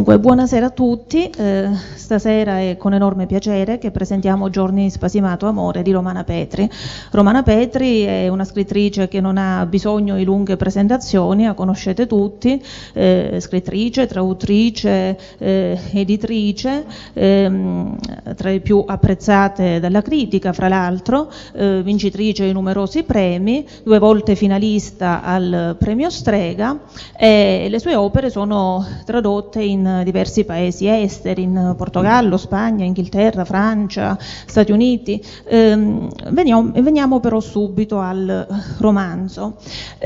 Dunque, buonasera a tutti, stasera è con enorme piacere che presentiamo Giorni di spasimato amore di Romana Petri. Romana Petri è una scrittrice che non ha bisogno di lunghe presentazioni, la conoscete tutti, scrittrice, traduttrice, editrice, tra le più apprezzate dalla critica, fra l'altro, vincitrice di numerosi premi, 2 volte finalista al premio Strega, e le sue opere sono tradotte in diversi paesi esteri, in Portogallo, Spagna, Inghilterra, Francia, Stati Uniti. Veniamo però subito al romanzo.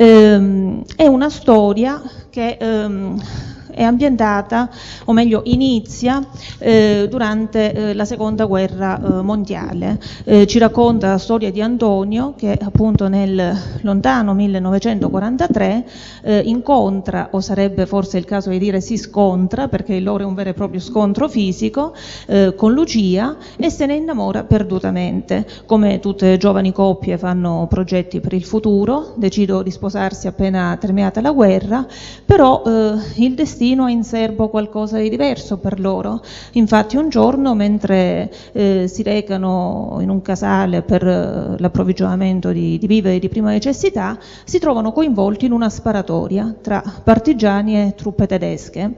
È una storia che è ambientata, o meglio inizia, durante la seconda guerra mondiale. Ci racconta la storia di Antonio che appunto nel lontano 1943 incontra, o sarebbe forse il caso di dire si scontra, perché il loro è un vero e proprio scontro fisico, con Lucia, e se ne innamora perdutamente. Come tutte le giovani coppie fanno progetti per il futuro, decidono di sposarsi appena terminata la guerra, però il destino ha in serbo qualcosa di diverso per loro. Infatti un giorno, mentre si recano in un casale per l'approvvigionamento di viveri di prima necessità, si trovano coinvolti in una sparatoria tra partigiani e truppe tedesche.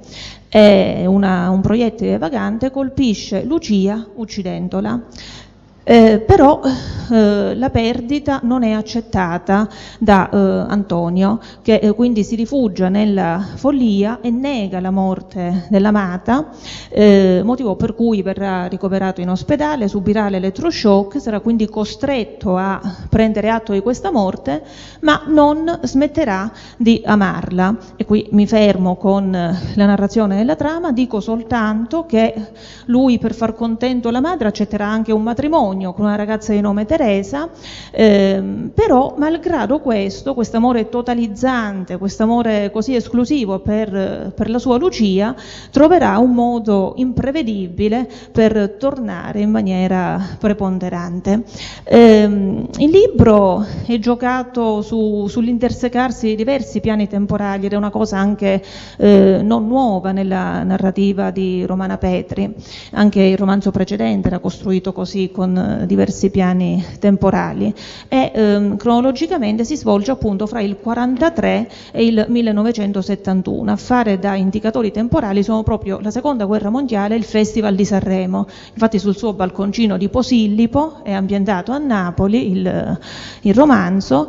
Un proiettile vagante colpisce Lucia uccidendola. Però la perdita non è accettata da Antonio, che quindi si rifugia nella follia e nega la morte dell'amata, motivo per cui verrà ricoverato in ospedale, subirà l'elettroshock, sarà quindi costretto a prendere atto di questa morte, ma non smetterà di amarla. E qui mi fermo con la narrazione della trama, dico soltanto che lui, per far contento la madre, accetterà anche un matrimonio con una ragazza di nome Teresa, però malgrado questo amore totalizzante, questo amore così esclusivo per la sua Lucia, troverà un modo imprevedibile per tornare in maniera preponderante. Il libro è giocato sull'intersecarsi di diversi piani temporali ed è una cosa anche non nuova nella narrativa di Romana Petri. Anche il romanzo precedente era costruito così, con diversi piani temporali, e cronologicamente si svolge appunto fra il 43 e il 1971. A fare da indicatori temporali sono proprio la seconda guerra mondiale e il Festival di Sanremo. Infatti sul suo balconcino di Posillipo, è ambientato a Napoli il romanzo,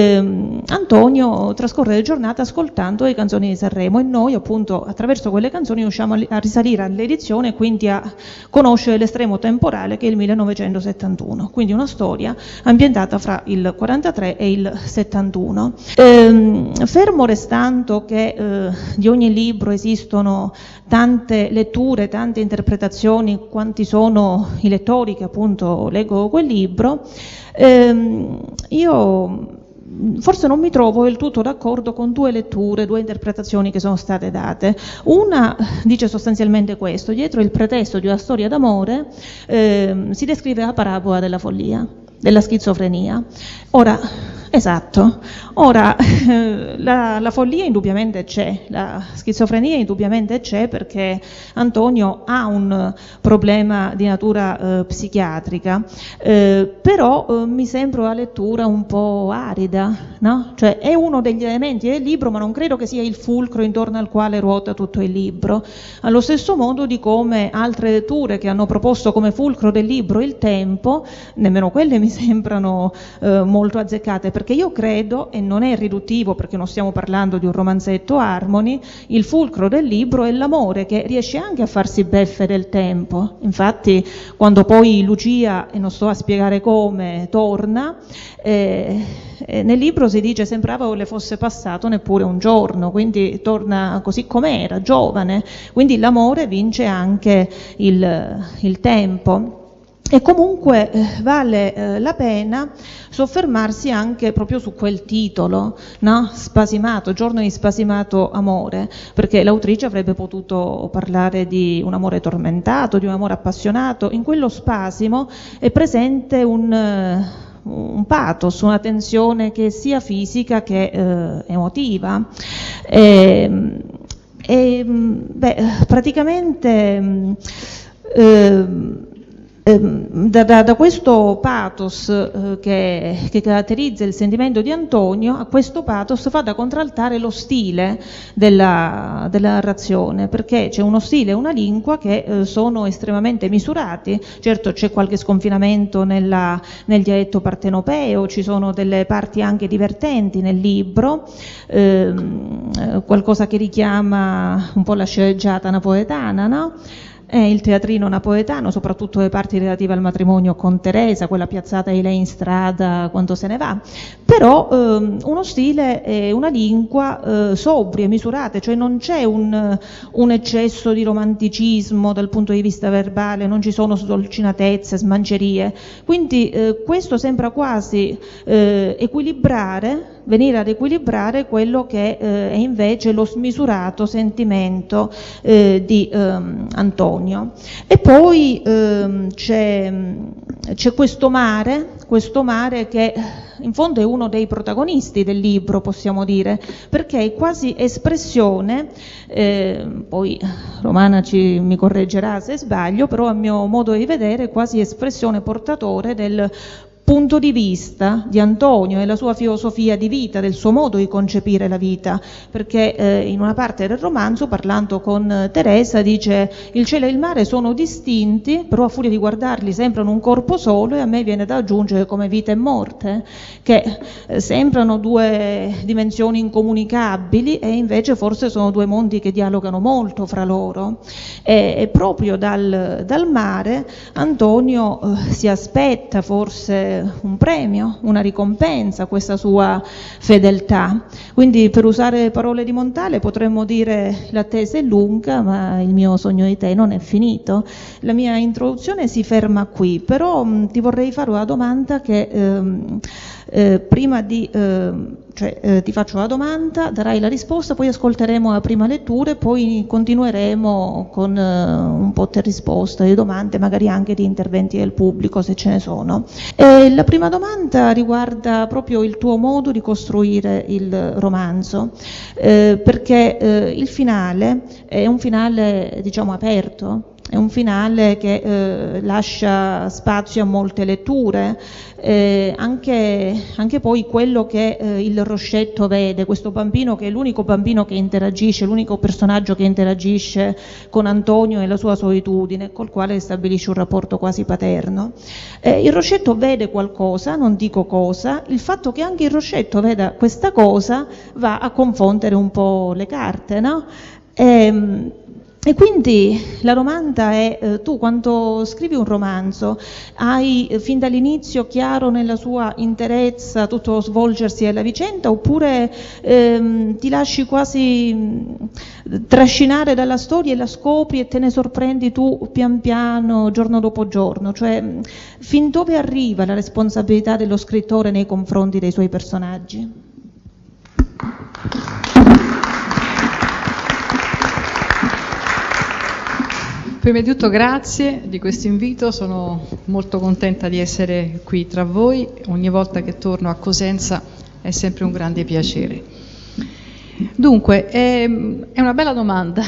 Antonio trascorre le giornate ascoltando le canzoni di Sanremo, e noi appunto attraverso quelle canzoni riusciamo a risalire all'edizione e quindi a conoscere l'estremo temporale che è il 1971. Quindi una storia ambientata fra il 43 e il 71. Fermo restando che di ogni libro esistono tante letture, tante interpretazioni, quanti sono i lettori che appunto leggono quel libro, io forse non mi trovo del tutto d'accordo con 2 letture, 2 interpretazioni che sono state date. Una dice sostanzialmente questo: dietro il pretesto di una storia d'amore si descrive la parabola della follia, della schizofrenia. Ora, la follia indubbiamente c'è, la schizofrenia indubbiamente c'è, perché Antonio ha un problema di natura psichiatrica, però mi sembra una lettura un po' arida, no? Cioè è uno degli elementi del libro, ma non credo che sia il fulcro intorno al quale ruota tutto il libro. Allo stesso modo di come altre letture che hanno proposto come fulcro del libro il tempo, nemmeno quelle mi sembrano molto azzeccate, perché io credo, e non è riduttivo perché non stiamo parlando di un romanzetto Harmony, il fulcro del libro è l'amore che riesce anche a farsi beffe del tempo. Infatti quando poi Lucia, e non sto a spiegare come, torna, nel libro si dice sembrava che le fosse passato neppure un giorno, quindi torna così com'era, giovane, quindi l'amore vince anche il tempo. E comunque vale la pena soffermarsi anche proprio su quel titolo, no? Spasimato, Giorno di spasimato amore, perché l'autrice avrebbe potuto parlare di un amore tormentato, di un amore appassionato. In quello spasimo è presente un pathos, una tensione che è sia fisica che emotiva. Praticamente da questo pathos che caratterizza il sentimento di Antonio, a questo pathos fa da contraltare lo stile della narrazione, perché c'è uno stile e una lingua che sono estremamente misurati. Certo c'è qualche sconfinamento nel dialetto partenopeo, ci sono delle parti anche divertenti nel libro, qualcosa che richiama un po' la sceneggiata napoletana, no? Il teatrino napoletano, soprattutto le parti relative al matrimonio con Teresa, quella piazzata di lei in strada quando se ne va, però uno stile e una lingua sobrie, misurate, cioè non c'è un eccesso di romanticismo dal punto di vista verbale, non ci sono sdolcinatezze, smancerie, quindi questo sembra quasi venire ad equilibrare quello che è invece lo smisurato sentimento di Antonio. E poi c'è questo mare che in fondo è uno dei protagonisti del libro, possiamo dire, perché è quasi espressione, poi Romana mi correggerà se sbaglio, però a mio modo di vedere è quasi espressione portatore del punto di vista di Antonio e la sua filosofia di vita, del suo modo di concepire la vita, perché in una parte del romanzo, parlando con Teresa, dice: il cielo e il mare sono distinti, però a furia di guardarli sembrano un corpo solo, e a me viene da aggiungere come vita e morte, che sembrano due dimensioni incomunicabili e invece forse sono due mondi che dialogano molto fra loro. E proprio dal mare Antonio si aspetta forse un premio, una ricompensa, questa sua fedeltà. Quindi, per usare parole di Montale, potremmo dire: l'attesa è lunga, ma il mio sogno di te non è finito. La mia introduzione si ferma qui, però ti vorrei fare una domanda che prima di ti faccio la domanda, darai la risposta, poi ascolteremo la prima lettura e poi continueremo con un po' di risposte, di domande, magari anche di interventi del pubblico se ce ne sono. La prima domanda riguarda proprio il tuo modo di costruire il romanzo, perché il finale è un finale, diciamo, aperto. È un finale che lascia spazio a molte letture, anche poi quello che il Roscetto vede, questo bambino che è l'unico bambino che interagisce, l'unico personaggio che interagisce con Antonio e la sua solitudine, col quale stabilisce un rapporto quasi paterno. Il Roscetto vede qualcosa, non dico cosa, il fatto che anche il Roscetto veda questa cosa va a confondere un po' le carte, no? E quindi la domanda è, tu quando scrivi un romanzo hai fin dall'inizio chiaro nella sua interezza tutto lo svolgersi della vicenda, oppure ti lasci quasi trascinare dalla storia e la scopri e te ne sorprendi tu pian piano, giorno dopo giorno? Cioè, fin dove arriva la responsabilità dello scrittore nei confronti dei suoi personaggi? Prima di tutto grazie di questo invito, sono molto contenta di essere qui tra voi, ogni volta che torno a Cosenza è sempre un grande piacere. Dunque, è una bella domanda.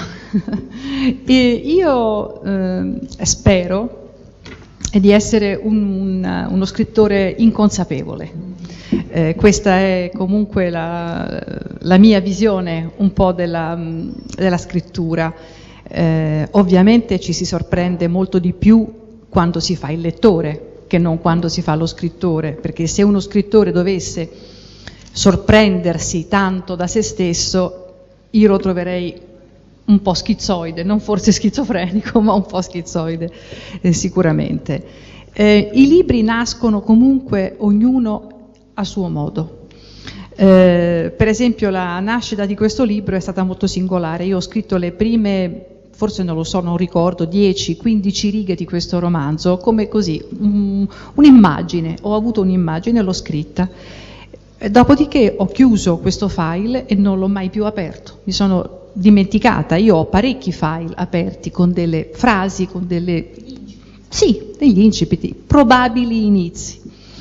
Io spero di essere uno scrittore inconsapevole. Questa è comunque la mia visione un po' della scrittura. Ovviamente ci si sorprende molto di più quando si fa il lettore che non quando si fa lo scrittore, perché se uno scrittore dovesse sorprendersi tanto da se stesso, io lo troverei un po' schizoide, non forse schizofrenico, ma un po' schizoide sicuramente. I libri nascono comunque ognuno a suo modo. Per esempio la nascita di questo libro è stata molto singolare. Io ho scritto le prime, forse non lo so, non ricordo, 10-15 righe di questo romanzo, come così, un'immagine, ho avuto un'immagine e l'ho scritta. Dopodiché ho chiuso questo file e non l'ho mai più aperto, mi sono dimenticata. Io ho parecchi file aperti con delle frasi, con degli incipiti, probabili inizi.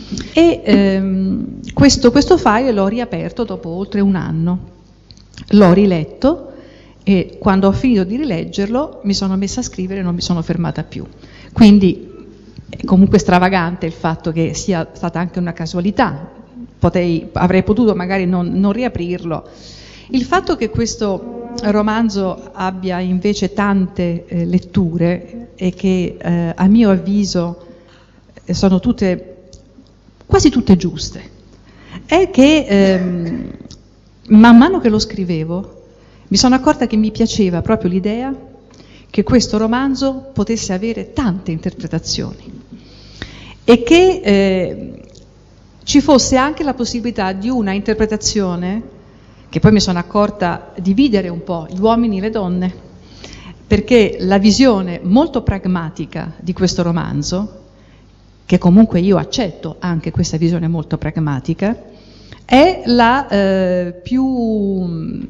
E questo file l'ho riaperto dopo oltre un anno, l'ho riletto e quando ho finito di rileggerlo mi sono messa a scrivere e non mi sono fermata più. Quindi è comunque stravagante il fatto che sia stata anche una casualità, avrei potuto magari non riaprirlo. Il fatto che questo romanzo abbia invece tante letture e che a mio avviso sono quasi tutte giuste, è che man mano che lo scrivevo mi sono accorta che mi piaceva proprio l'idea che questo romanzo potesse avere tante interpretazioni e che ci fosse anche la possibilità di una interpretazione che poi mi sono accorta dividere un po' gli uomini e le donne, perché la visione molto pragmatica di questo romanzo, che comunque io accetto anche questa visione molto pragmatica, è la più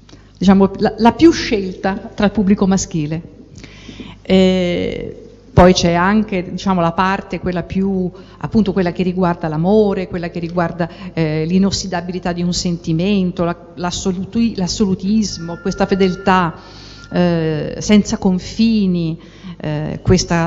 scelta tra il pubblico maschile. Poi c'è anche, diciamo, la parte, quella più, appunto quella che riguarda l'amore, quella che riguarda l'inossidabilità di un sentimento, l'assolutismo, questa fedeltà senza confini, questo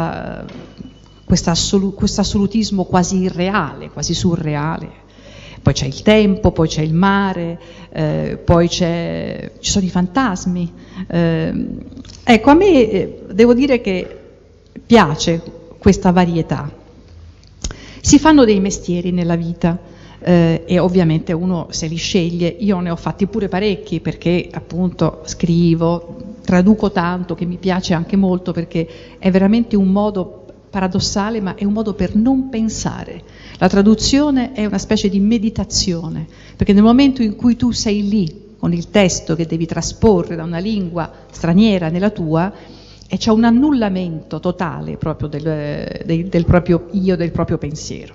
assolutismo quasi irreale, quasi surreale. Poi c'è il tempo, poi c'è il mare, poi ci sono i fantasmi. Ecco, a me devo dire che piace questa varietà. Si fanno dei mestieri nella vita e ovviamente uno se li sceglie. Io ne ho fatti pure parecchi perché appunto scrivo, traduco tanto, che mi piace anche molto perché è veramente un modo paradossale, ma è un modo per non pensare. La traduzione è una specie di meditazione, perché nel momento in cui tu sei lì con il testo che devi trasporre da una lingua straniera nella tua, e c'è un annullamento totale proprio del proprio io, del proprio pensiero.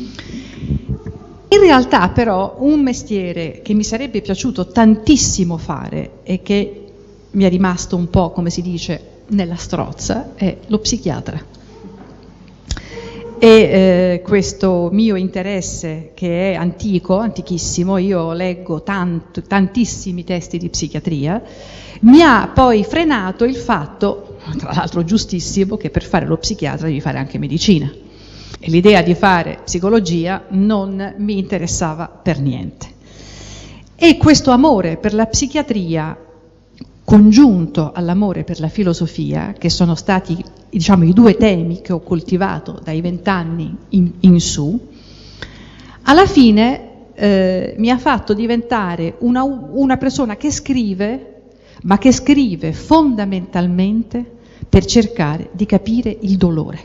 In realtà però un mestiere che mi sarebbe piaciuto tantissimo fare e che mi è rimasto un po', come si dice, nella strozza, è lo psichiatra. E questo mio interesse, che è antichissimo, io leggo tantissimi testi di psichiatria, mi ha poi frenato il fatto, tra l'altro giustissimo, che per fare lo psichiatra devi fare anche medicina. E l'idea di fare psicologia non mi interessava per niente. E questo amore per la psichiatria, congiunto all'amore per la filosofia, che sono stati, diciamo, i due temi che ho coltivato dai 20 anni in su, alla fine mi ha fatto diventare una persona che scrive, ma che scrive fondamentalmente per cercare di capire il dolore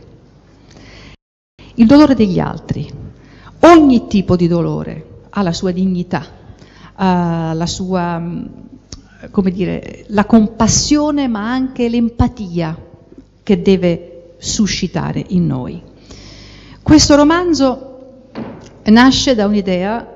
degli altri. Ogni tipo di dolore ha la sua dignità, ha la sua, come dire, la compassione, ma anche l'empatia che deve suscitare in noi. Questo romanzo nasce da un'idea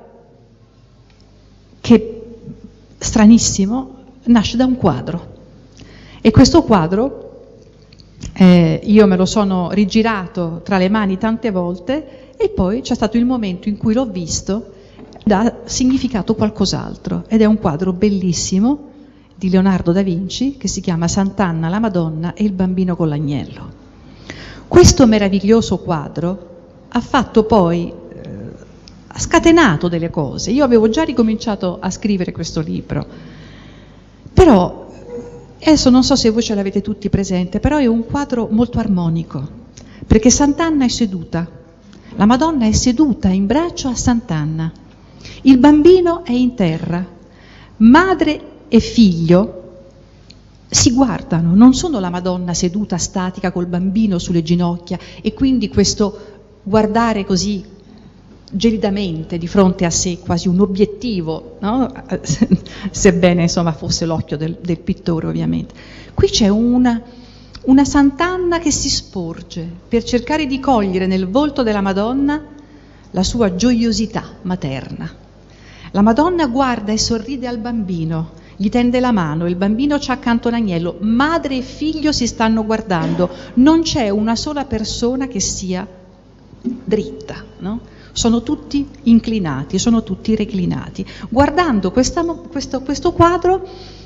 che, stranissimo, nasce da un quadro. E questo quadro io me lo sono rigirato tra le mani tante volte e poi c'è stato il momento in cui l'ho visto ed ha significato qualcos'altro. Ed è un quadro bellissimo di Leonardo da Vinci che si chiama Sant'Anna, la Madonna e il bambino con l'agnello. Questo meraviglioso quadro ha fatto poi, ha scatenato delle cose. Io avevo già ricominciato a scrivere questo libro, però adesso non so se voi ce l'avete tutti presente, però è un quadro molto armonico, perché Sant'Anna è seduta, la Madonna è seduta in braccio a Sant'Anna, il bambino è in terra, madre e figlio si guardano, non sono la Madonna seduta statica col bambino sulle ginocchia e quindi questo guardare così gelidamente di fronte a sé, quasi un obiettivo, no? Sebbene insomma fosse l'occhio del pittore ovviamente. Qui c'è una Sant'Anna che si sporge per cercare di cogliere nel volto della Madonna la sua gioiosità materna. La Madonna guarda e sorride al bambino, gli tende la mano, il bambino c'ha accanto un agnello, madre e figlio si stanno guardando, non c'è una sola persona che sia dritta, no? Sono tutti inclinati, sono tutti reclinati, guardando questo quadro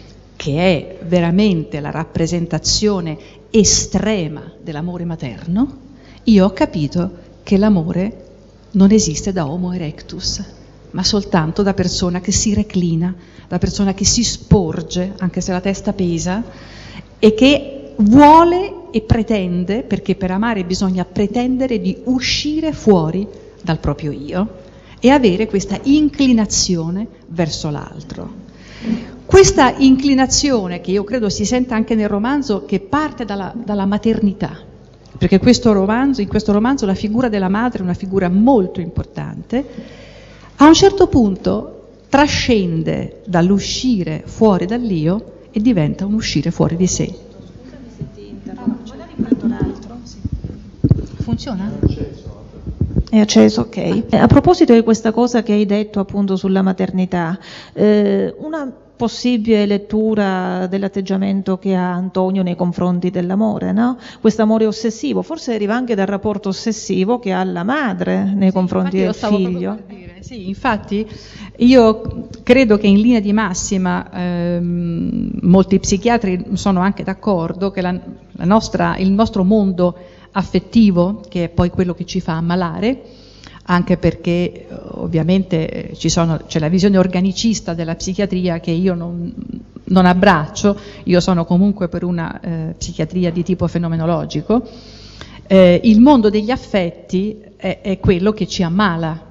che è veramente la rappresentazione estrema dell'amore materno, io ho capito che l'amore non esiste da Homo erectus, ma soltanto da persona che si reclina, da persona che si sporge, anche se la testa pesa, e che vuole e pretende, perché per amare bisogna pretendere di uscire fuori dal proprio io e avere questa inclinazione verso l'altro. Questa inclinazione, che io credo si senta anche nel romanzo, che parte dalla maternità, perché in questo romanzo la figura della madre è una figura molto importante, a un certo punto trascende dall'uscire fuori dall'io e diventa un uscire fuori di sé. Scusami se ti interrompo, magari prendo l'altro. Funziona? È acceso, ok. A proposito di questa cosa che hai detto appunto sulla maternità, una possibile lettura dell'atteggiamento che ha Antonio nei confronti dell'amore, no? Questo amore ossessivo, forse deriva anche dal rapporto ossessivo che ha la madre nei confronti del figlio. Sì, infatti io credo che in linea di massima molti psichiatri sono anche d'accordo che il nostro mondo affettivo, che è poi quello che ci fa ammalare, anche perché ovviamente c'è la visione organicista della psichiatria che io non abbraccio, io sono comunque per una psichiatria di tipo fenomenologico. Il mondo degli affetti è quello che ci ammala.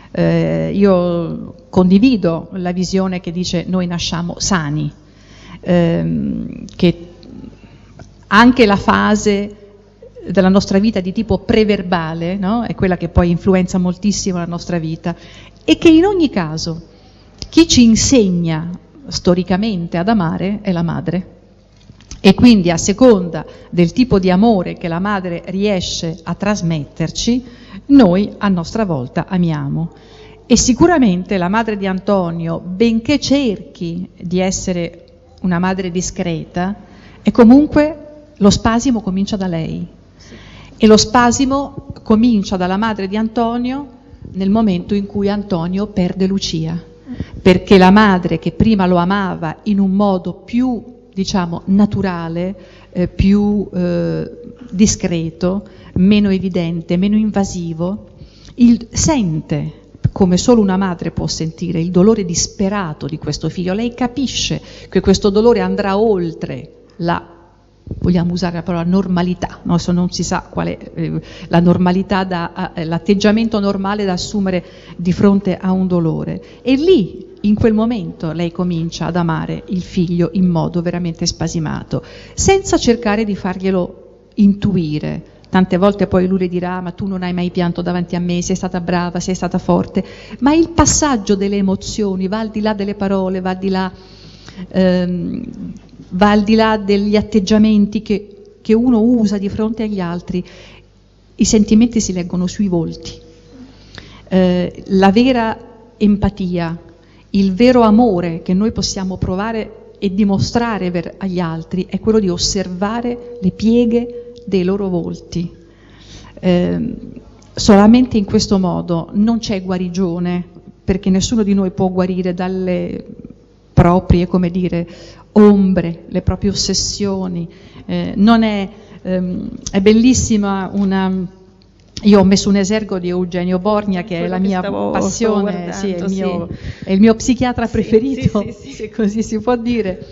Io condivido la visione che dice noi nasciamo sani, che anche la fase della nostra vita di tipo preverbale, no? È quella che poi influenza moltissimo la nostra vita, e che in ogni caso chi ci insegna storicamente ad amare è la madre, e quindi a seconda del tipo di amore che la madre riesce a trasmetterci, noi a nostra volta amiamo. E sicuramente la madre di Antonio, benché cerchi di essere una madre discreta, è comunque lo spasimo comincia da lei. E lo spasimo comincia dalla madre di Antonio nel momento in cui Antonio perde Lucia, perché la madre che prima lo amava in un modo più, diciamo, naturale, più discreto, meno evidente, meno invasivo, sente, come solo una madre può sentire, il dolore disperato di questo figlio. Lei capisce che questo dolore andrà oltre vogliamo usare la parola normalità, no? Adesso non si sa qual è la normalità, l'atteggiamento normale da assumere di fronte a un dolore. E lì, in quel momento, lei comincia ad amare il figlio in modo veramente spasimato, senza cercare di farglielo intuire. Tante volte poi lui le dirà: ma tu non hai mai pianto davanti a me, sei stata brava, sei stata forte. Ma il passaggio delle emozioni va al di là delle parole, va al di là degli atteggiamenti che uno usa di fronte agli altri. I sentimenti si leggono sui volti. La vera empatia, il vero amore che noi possiamo provare e dimostrare agli altri è quello di osservare le pieghe dei loro volti. Solamente in questo modo non c'è guarigione, perché nessuno di noi può guarire dalle proprie, come dire, ombre, le proprie ossessioni. È bellissima io ho messo un esergo di Eugenio Borgna, che è la mia passione, sì, è il mio psichiatra preferito, se così si può dire.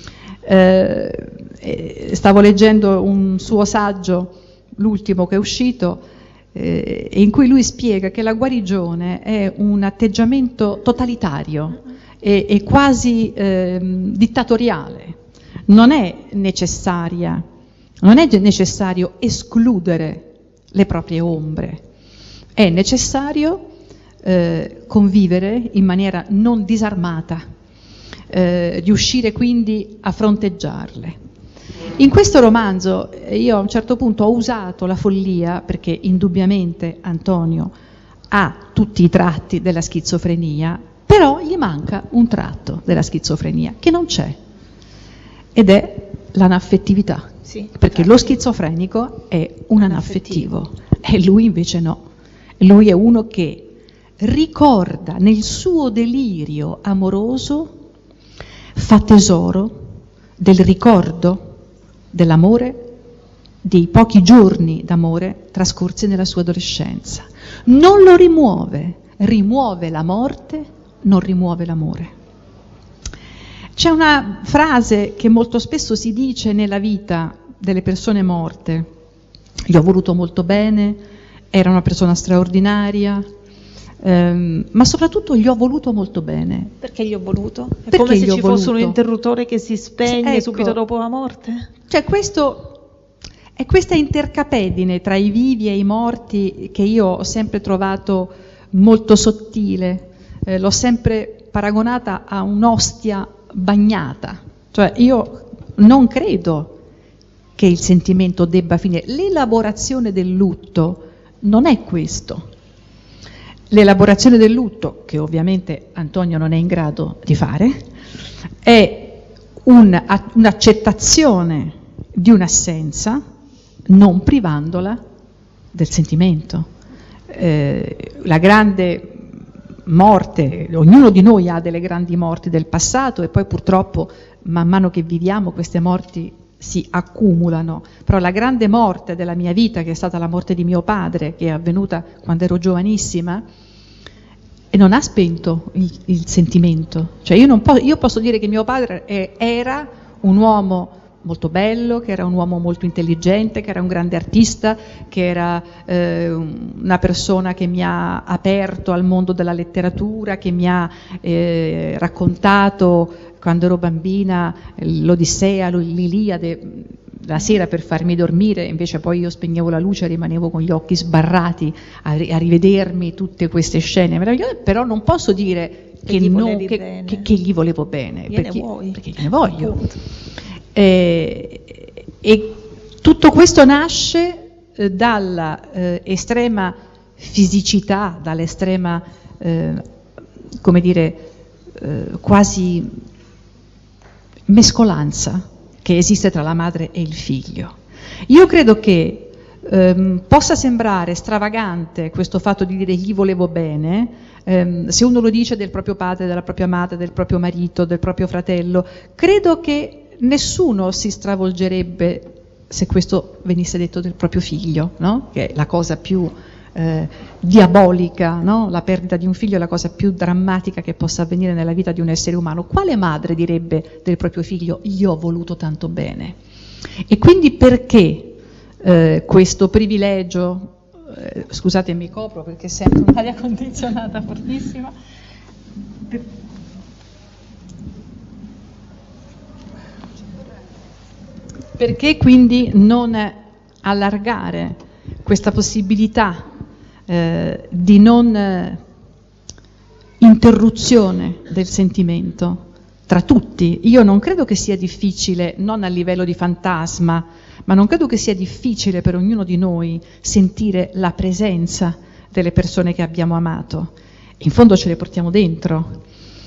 Stavo leggendo un suo saggio, l'ultimo che è uscito, in cui lui spiega che la guarigione è un atteggiamento totalitario e quasi dittatoriale. Non è necessario escludere le proprie ombre, è necessario convivere in maniera non disarmata, riuscire quindi a fronteggiarle. In questo romanzo io a un certo punto ho usato la follia, perché indubbiamente Antonio ha tutti i tratti della schizofrenia, però gli manca un tratto della schizofrenia che non c'è, ed è l'anaffettività, perché lo schizofrenico è un anaffettivo e lui invece no. Lui è uno che ricorda nel suo delirio amoroso, fa tesoro del ricordo dell'amore, dei pochi giorni d'amore trascorsi nella sua adolescenza. Non lo rimuove, rimuove la morte, non rimuove l'amore. C'è una frase che molto spesso si dice nella vita delle persone morte: gli ho voluto molto bene, era una persona straordinaria, ma soprattutto gli ho voluto molto bene. Perché gli ho voluto? È Perché come se gli ho ci fosse un voluto? interruttore che si spegne Ecco. subito dopo la morte? Cioè è questa intercapedine tra i vivi e i morti che io ho sempre trovato molto sottile, l'ho sempre paragonata a un'ostia bagnata. Cioè io non credo che il sentimento debba finire. L'elaborazione del lutto non è questo. L'elaborazione del lutto, che ovviamente Antonio non è in grado di fare, è un'accettazione di un'assenza, non privandola del sentimento. La grande morte, ognuno di noi ha delle grandi morti del passato e poi purtroppo man mano che viviamo queste morti si accumulano, però la grande morte della mia vita, che è stata la morte di mio padre, che è avvenuta quando ero giovanissima, e non ha spento il sentimento. Cioè io posso dire che mio padre era un uomo molto bello, che era un uomo molto intelligente, che era un grande artista, che era una persona che mi ha aperto al mondo della letteratura, che mi ha raccontato quando ero bambina l'Odissea, l'Iliade, la sera per farmi dormire, invece poi io spegnevo la luce e rimanevo con gli occhi sbarrati a rivedermi tutte queste scene meravigliose, però non posso dire che gli volevo bene, perché gliene voglio. E tutto questo nasce dalla estrema fisicità, dall'estrema, come dire, quasi mescolanza che esiste tra la madre e il figlio. Io credo che possa sembrare stravagante questo fatto di dire gli volevo bene, se uno lo dice del proprio padre, della propria madre, del proprio marito, del proprio fratello. Credo che nessuno si stravolgerebbe se questo venisse detto del proprio figlio, no? Che è la cosa più diabolica, no? La perdita di un figlio è la cosa più drammatica che possa avvenire nella vita di un essere umano. Quale madre direbbe del proprio figlio gli ho voluto tanto bene? E quindi perché questo privilegio, scusate mi copro perché sento un'aria condizionata fortissima, perché quindi non allargare questa possibilità di non interruzione del sentimento tra tutti? Io non credo che sia difficile, non a livello di fantasma, ma non credo che sia difficile per ognuno di noi sentire la presenza delle persone che abbiamo amato. In fondo ce le portiamo dentro.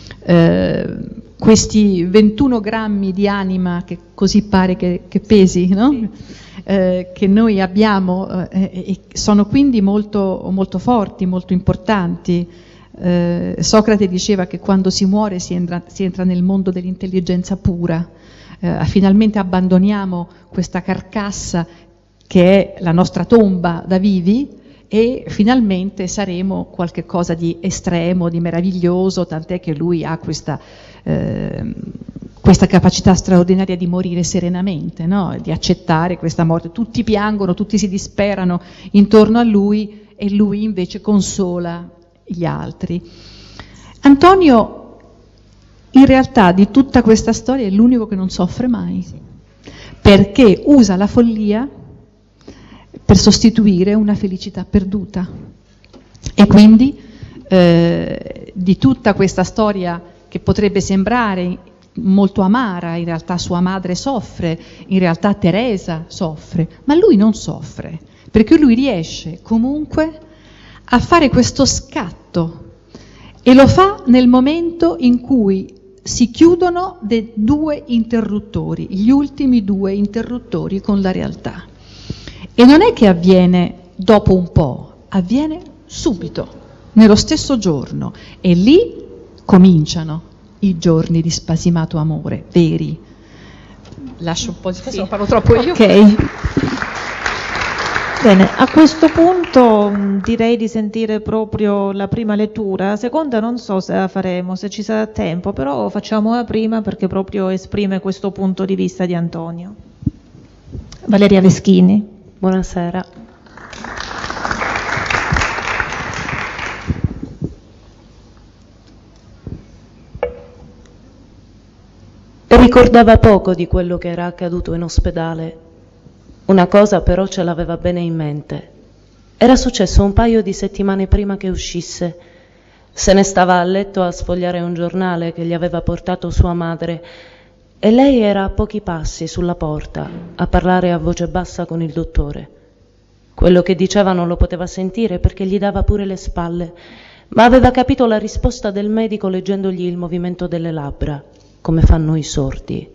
Questi 21 grammi di anima che così pare che pesi, no? Che noi abbiamo e sono quindi molto, molto forti, molto importanti. Socrate diceva che quando si muore si entra nel mondo dell'intelligenza pura, finalmente abbandoniamo questa carcassa che è la nostra tomba da vivi e finalmente saremo qualche cosa di estremo, di meraviglioso, tant'è che lui ha questa capacità straordinaria di morire serenamente, no? Di accettare questa morte. Tutti piangono, tutti si disperano intorno a lui e lui invece consola gli altri. Antonio in realtà di tutta questa storia è l'unico che non soffre mai, perché usa la follia per sostituire una felicità perduta. E quindi di tutta questa storia che potrebbe sembrare molto amara, in realtà sua madre soffre, in realtà Teresa soffre, ma lui non soffre, perché lui riesce comunque a fare questo scatto e lo fa nel momento in cui si chiudono dei due interruttori, gli ultimi due interruttori con la realtà. E non è che avviene dopo un po', avviene subito, nello stesso giorno, e lì cominciano i giorni di spasimato amore, veri. lascio un po' di spazio, parlo troppo io. Ok. Bene, a questo punto direi di sentire proprio la prima lettura. La seconda non so se la faremo, se ci sarà tempo, però facciamo la prima perché proprio esprime questo punto di vista di Antonio. Valeria Leschini. Buonasera. Ricordava poco di quello che era accaduto in ospedale. Una cosa però ce l'aveva bene in mente. Era successo un paio di settimane prima che uscisse. Se ne stava a letto a sfogliare un giornale che gli aveva portato sua madre e lei era a pochi passi sulla porta a parlare a voce bassa con il dottore. Quello che diceva non lo poteva sentire perché gli dava pure le spalle, ma aveva capito la risposta del medico leggendogli il movimento delle labbra, come fanno i sordi.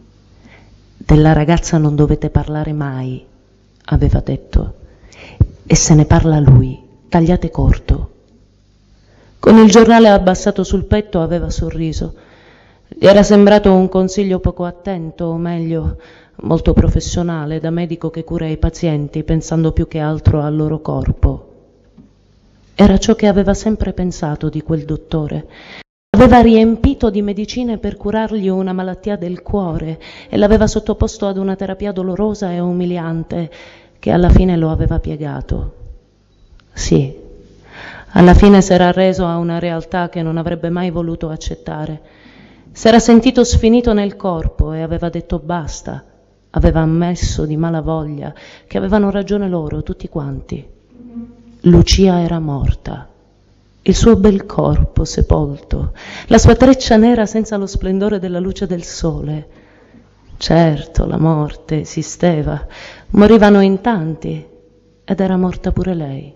Della ragazza non dovete parlare mai, aveva detto, e se ne parla lui, tagliate corto. Con il giornale abbassato sul petto aveva sorriso. Gli era sembrato un consiglio poco attento, o meglio, molto professionale, da medico che cura i pazienti, pensando più che altro al loro corpo. Era ciò che aveva sempre pensato di quel dottore. Aveva riempito di medicine per curargli una malattia del cuore e l'aveva sottoposto ad una terapia dolorosa e umiliante che alla fine lo aveva piegato. Sì, alla fine s'era arreso a una realtà che non avrebbe mai voluto accettare. S'era sentito sfinito nel corpo e aveva detto basta. Aveva ammesso di malavoglia che avevano ragione loro, tutti quanti. Lucia era morta. Il suo bel corpo sepolto, la sua treccia nera senza lo splendore della luce del sole. Certo, la morte esisteva, morivano in tanti ed era morta pure lei.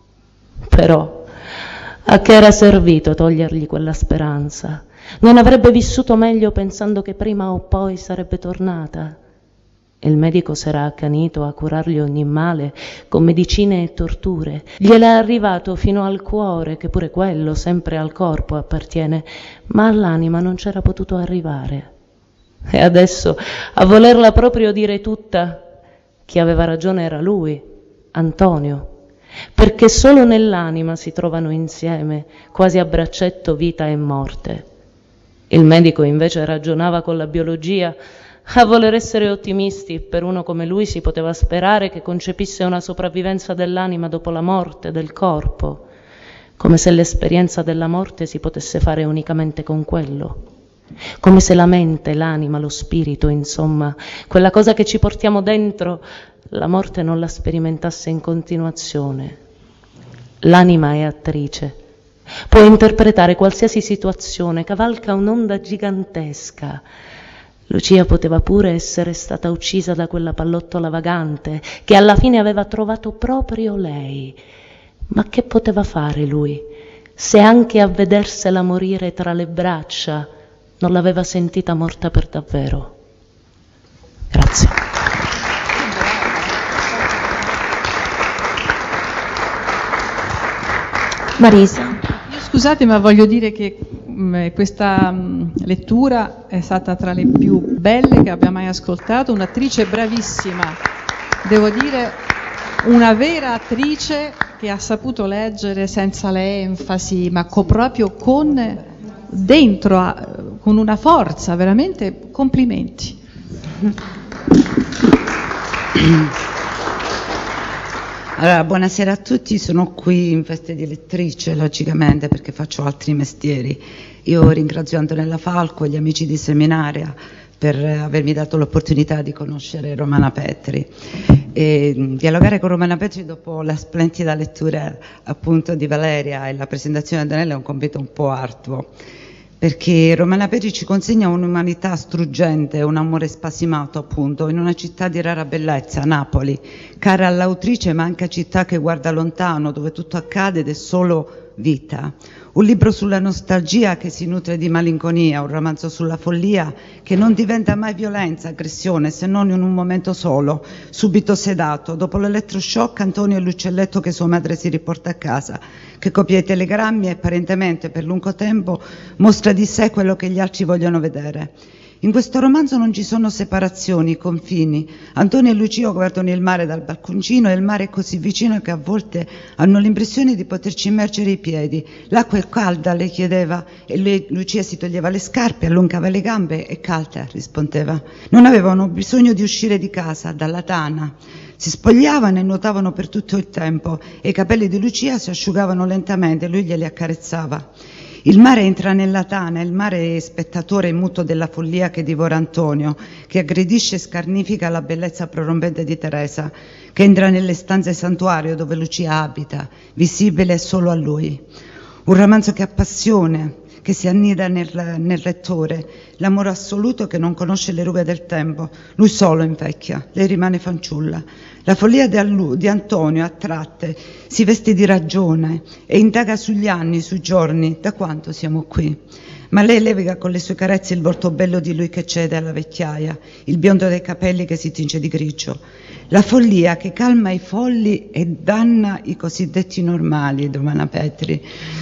Però a che era servito togliergli quella speranza? Non avrebbe vissuto meglio pensando che prima o poi sarebbe tornata? Il medico s'era accanito a curargli ogni male con medicine e torture. Gliel'è arrivato fino al cuore, che pure quello sempre al corpo appartiene, ma all'anima non c'era potuto arrivare. E adesso, a volerla proprio dire tutta, chi aveva ragione era lui, Antonio, perché solo nell'anima si trovano insieme, quasi a braccetto vita e morte. Il medico invece ragionava con la biologia. A voler essere ottimisti, per uno come lui si poteva sperare che concepisse una sopravvivenza dell'anima dopo la morte del corpo, come se l'esperienza della morte si potesse fare unicamente con quello, come se la mente, l'anima, lo spirito, insomma, quella cosa che ci portiamo dentro, la morte non la sperimentasse in continuazione. L'anima è attrice, può interpretare qualsiasi situazione, cavalca un'onda gigantesca. Lucia poteva pure essere stata uccisa da quella pallottola vagante che alla fine aveva trovato proprio lei. Ma che poteva fare lui, se anche a vedersela morire tra le braccia non l'aveva sentita morta per davvero? Grazie. Marisa. Scusate, ma voglio dire che questa lettura è stata tra le più belle che abbia mai ascoltato, un'attrice bravissima, devo dire una vera attrice che ha saputo leggere senza le enfasi, ma proprio con dentro, con una forza, veramente complimenti. Allora, buonasera a tutti, sono qui in veste di lettrice, logicamente, perché faccio altri mestieri. Io ringrazio Antonella Falco e gli amici di Seminaria per avermi dato l'opportunità di conoscere Romana Petri. E dialogare con Romana Petri dopo la splendida lettura appunto di Valeria e la presentazione di Antonella è un compito un po' arduo, perché Romana Petri ci consegna un'umanità struggente, un amore spasimato appunto, in una città di rara bellezza, Napoli, cara all'autrice ma anche città che guarda lontano, dove tutto accade ed è solo vita. Un libro sulla nostalgia che si nutre di malinconia, un romanzo sulla follia che non diventa mai violenza, aggressione, se non in un momento solo, subito sedato. Dopo l'elettroshock, Antonio è l'uccelletto che sua madre si riporta a casa, che copia i telegrammi e apparentemente per lungo tempo mostra di sé quello che gli altri vogliono vedere. In questo romanzo non ci sono separazioni, confini. Antonio e Lucia guardano il mare dal balconcino e il mare è così vicino che a volte hanno l'impressione di poterci immergere i piedi. L'acqua è calda, le chiedeva, e Lucia si toglieva le scarpe, allungava le gambe. È calda, rispondeva. Non avevano bisogno di uscire di casa, dalla tana. Si spogliavano e nuotavano per tutto il tempo e i capelli di Lucia si asciugavano lentamente e lui glieli accarezzava. Il mare entra nella tana, il mare è spettatore muto della follia che divora Antonio, che aggredisce e scarnifica la bellezza prorompente di Teresa, che entra nelle stanze santuario dove Lucia abita, visibile solo a lui. Un romanzo che ha passione, che si annida nel lettore, l'amore assoluto che non conosce le rughe del tempo. Lui solo invecchia, lei rimane fanciulla. La follia di Antonio, a tratte, si veste di ragione e indaga sugli anni, sui giorni, da quanto siamo qui. Ma lei leviga con le sue carezze il volto bello di lui che cede alla vecchiaia, il biondo dei capelli che si tinge di grigio. La follia che calma i folli e danna i cosiddetti normali, Romana Petri.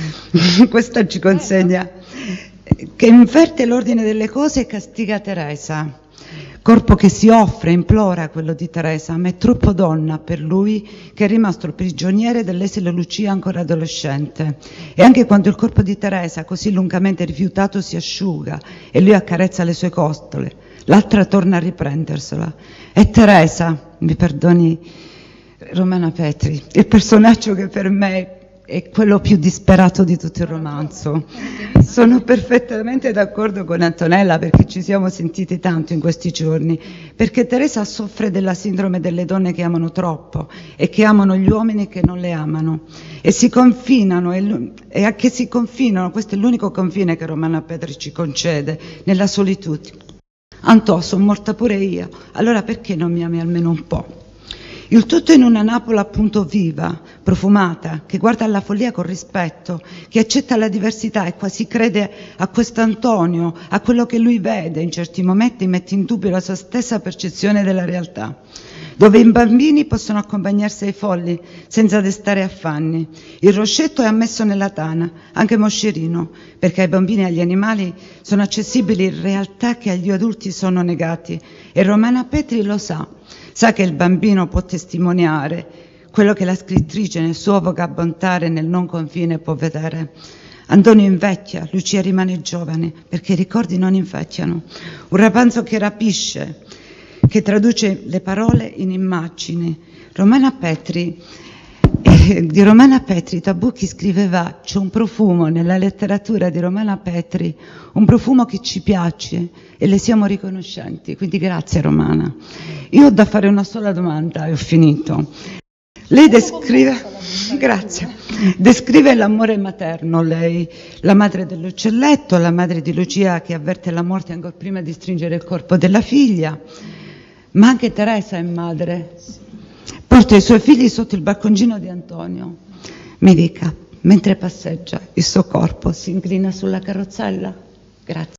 Questa ci consegna, che inverte l'ordine delle cose e castiga Teresa. Corpo che si offre, implora quello di Teresa, ma è troppo donna per lui, che è rimasto prigioniere dell'essere Lucia ancora adolescente. E anche quando il corpo di Teresa, così lungamente rifiutato, si asciuga e lui accarezza le sue costole, l'altra torna a riprendersela. E Teresa, mi perdoni Romana Petri, il personaggio che per me è quello più disperato di tutto il romanzo. Sono perfettamente d'accordo con Antonella, perché ci siamo sentiti tanto in questi giorni, perché Teresa soffre della sindrome delle donne che amano troppo e che amano gli uomini che non le amano e si confinano e a che si confinano, questo è l'unico confine che Romana Petri ci concede, nella solitudine. Antò, sono morta pure io, allora perché non mi ami almeno un po'? Il tutto in una Napoli appunto viva, profumata, che guarda alla follia con rispetto, che accetta la diversità e quasi crede a questo Antonio, a quello che lui vede, in certi momenti mette in dubbio la sua stessa percezione della realtà, dove i bambini possono accompagnarsi ai folli senza destare affanni. Il roscetto è ammesso nella tana, anche Moscerino, perché ai bambini e agli animali sono accessibili realtà che agli adulti sono negati, e Romana Petri lo sa. Sa che il bambino può testimoniare quello che la scrittrice nel suo vagabondare nel non confine può vedere. Antonio invecchia, Lucia rimane giovane, perché i ricordi non invecchiano. Un romanzo che rapisce, che traduce le parole in immagini. Romana Petri, di Romana Petri Tabucchi scriveva: c'è un profumo nella letteratura di Romana Petri, un profumo che ci piace e le siamo riconoscenti, quindi grazie Romana. Io ho da fare una sola domanda e ho finito. Lei descrive l'amore materno, lei, la madre dell'uccelletto, la madre di Lucia che avverte la morte ancora prima di stringere il corpo della figlia, ma anche Teresa è madre. Porta i suoi figli sotto il balconcino di Antonio. Mi dica, mentre passeggia, il suo corpo si inclina sulla carrozzella? Grazie.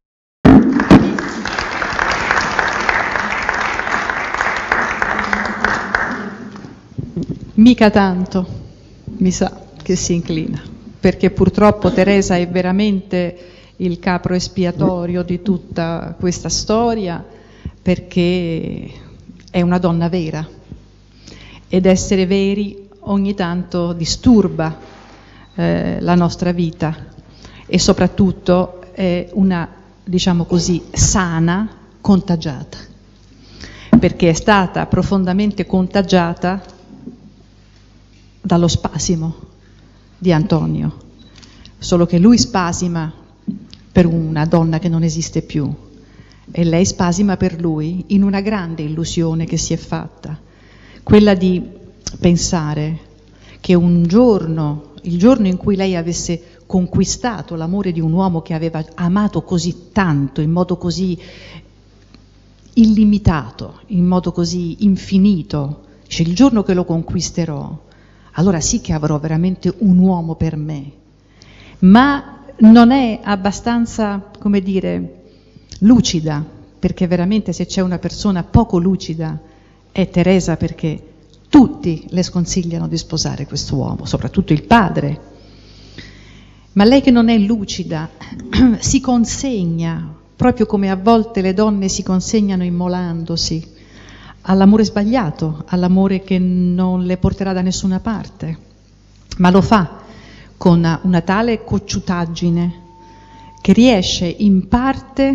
Mica tanto, mi sa, che si inclina, perché purtroppo Teresa è veramente il capro espiatorio di tutta questa storia, perché è una donna vera. Ed essere veri ogni tanto disturba la nostra vita e soprattutto è una, diciamo così, sana contagiata, perché è stata profondamente contagiata dallo spasimo di Antonio, solo che lui spasima per una donna che non esiste più e lei spasima per lui in una grande illusione che si è fatta, quella di pensare che un giorno, il giorno in cui lei avesse conquistato l'amore di un uomo che aveva amato così tanto, in modo così illimitato, in modo così infinito, dice, il giorno che lo conquisterò, allora sì che avrò veramente un uomo per me. Ma non è abbastanza, come dire, lucida, perché veramente se c'è una persona poco lucida è Teresa, perché tutti le sconsigliano di sposare questo uomo, soprattutto il padre. Ma lei che non è lucida si consegna proprio come a volte le donne si consegnano immolandosi all'amore sbagliato, all'amore che non le porterà da nessuna parte, ma lo fa con una tale cocciutaggine che riesce in parte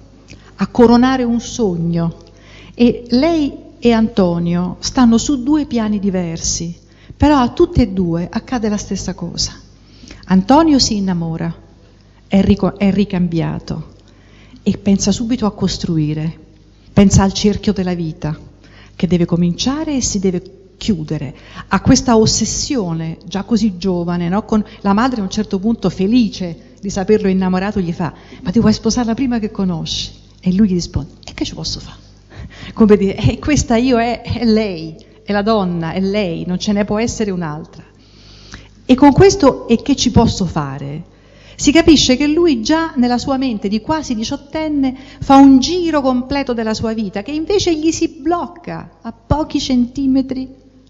a coronare un sogno. E lei e Antonio stanno su due piani diversi, però a tutte e due accade la stessa cosa. Antonio si innamora, è ricambiato e pensa subito a costruire, pensa al cerchio della vita che deve cominciare e si deve chiudere. Ha questa ossessione già così giovane, no? Con la madre a un certo punto felice di saperlo innamorato gli fa: ma ti vuoi sposarla prima che conosci? E lui gli risponde: e che ci posso fare? Come dire, questa io è lei, è la donna, è lei, non ce ne può essere un'altra. E con questo e che ci posso fare? Si capisce che lui già nella sua mente di quasi 18enne fa un giro completo della sua vita che invece gli si blocca a pochi centimetri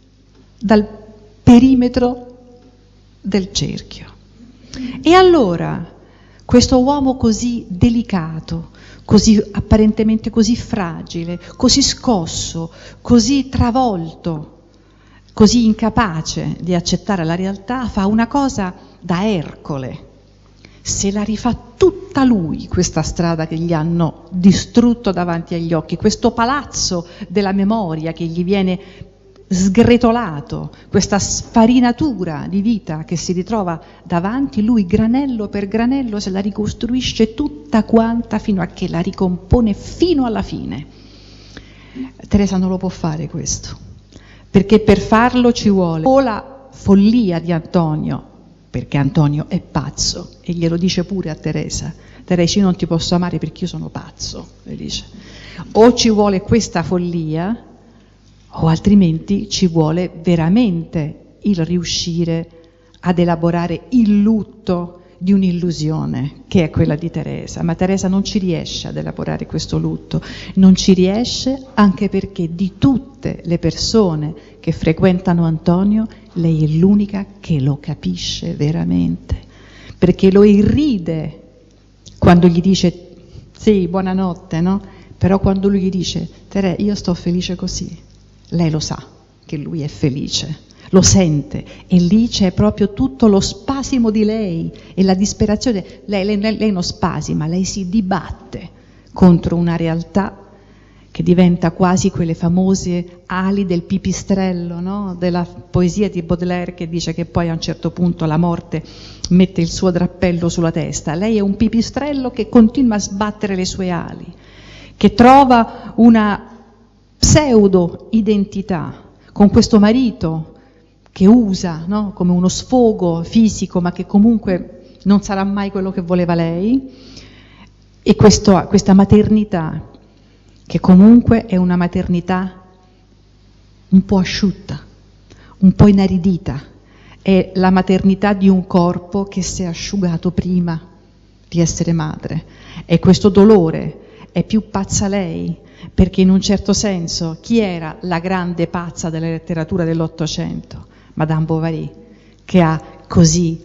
dal perimetro del cerchio. E allora questo uomo così delicato, così apparentemente così fragile, così scosso, così travolto, così incapace di accettare la realtà, fa una cosa da Ercole. Se la rifà tutta lui questa strada che gli hanno distrutto davanti agli occhi, questo palazzo della memoria che gli viene sgretolato, questa sfarinatura di vita che si ritrova davanti, lui granello per granello se la ricostruisce tutta quanta fino a che la ricompone fino alla fine. Teresa non lo può fare questo, perché per farlo ci vuole o la follia di Antonio, perché Antonio è pazzo e glielo dice pure a Teresa. Teresa, io non ti posso amare perché io sono pazzo, le dice. O ci vuole questa follia, o altrimenti ci vuole veramente il riuscire ad elaborare il lutto di un'illusione, che è quella di Teresa. Ma Teresa non ci riesce ad elaborare questo lutto, non ci riesce anche perché di tutte le persone che frequentano Antonio, lei è l'unica che lo capisce veramente, perché lo irride quando gli dice sì, buonanotte, no? Però quando lui gli dice Teresa, io sto felice così, lei lo sa che lui è felice, lo sente, e lì c'è proprio tutto lo spasimo di lei e la disperazione. Lei non spasima, lei si dibatte contro una realtà che diventa quasi quelle famose ali del pipistrello, no? Della poesia di Baudelaire, che dice che poi a un certo punto la morte mette il suo drappello sulla testa. Lei è un pipistrello che continua a sbattere le sue ali, che trova una pseudo-identità con questo marito che usa, no? Come uno sfogo fisico, ma che comunque non sarà mai quello che voleva lei, e questa maternità che comunque è una maternità un po' asciutta, un po' inaridita, è la maternità di un corpo che si è asciugato prima di essere madre. E questo dolore è più pazza lei, perché in un certo senso chi era la grande pazza della letteratura dell'Ottocento? Madame Bovary, che ha così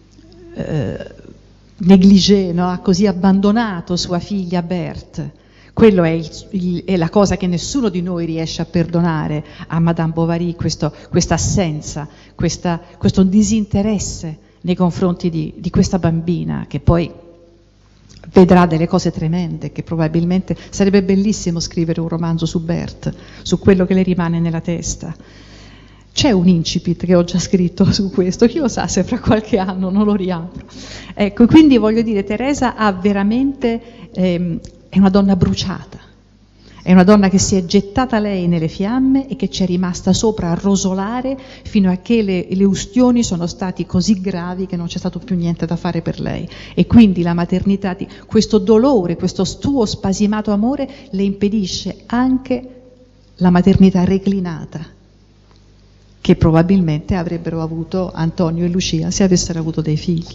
negligé, no? Ha così abbandonato sua figlia Berthe. Quello è la cosa che nessuno di noi riesce a perdonare a Madame Bovary, questa assenza, questo disinteresse nei confronti di questa bambina, che poi vedrà delle cose tremende, che probabilmente sarebbe bellissimo scrivere un romanzo su Berthe, su quello che le rimane nella testa. C'è un incipit che ho già scritto su questo, chi lo sa se fra qualche anno non lo riapro. Ecco, quindi voglio dire, Teresa ha veramente, è una donna bruciata, è una donna che si è gettata lei nelle fiamme e che ci è rimasta sopra a rosolare fino a che le ustioni sono stati così gravi che non c'è stato più niente da fare per lei. E quindi la maternità, questo dolore, questo suo spasimato amore le impedisce anche la maternità reclinata, che probabilmente avrebbero avuto Antonio e Lucia se avessero avuto dei figli.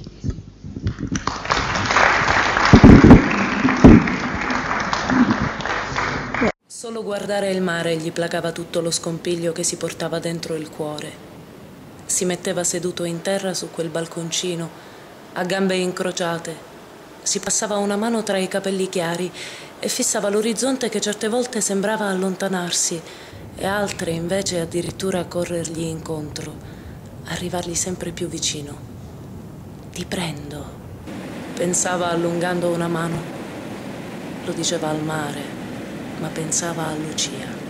Solo guardare il mare gli placava tutto lo scompiglio che si portava dentro il cuore. Si metteva seduto in terra su quel balconcino, a gambe incrociate, Si passava una mano tra i capelli chiari e fissava l'orizzonte che certe volte sembrava allontanarsi e altre invece addirittura corrergli incontro, arrivargli sempre più vicino. Ti prendo, pensava allungando una mano. Lo diceva al mare, ma pensava a Lucia.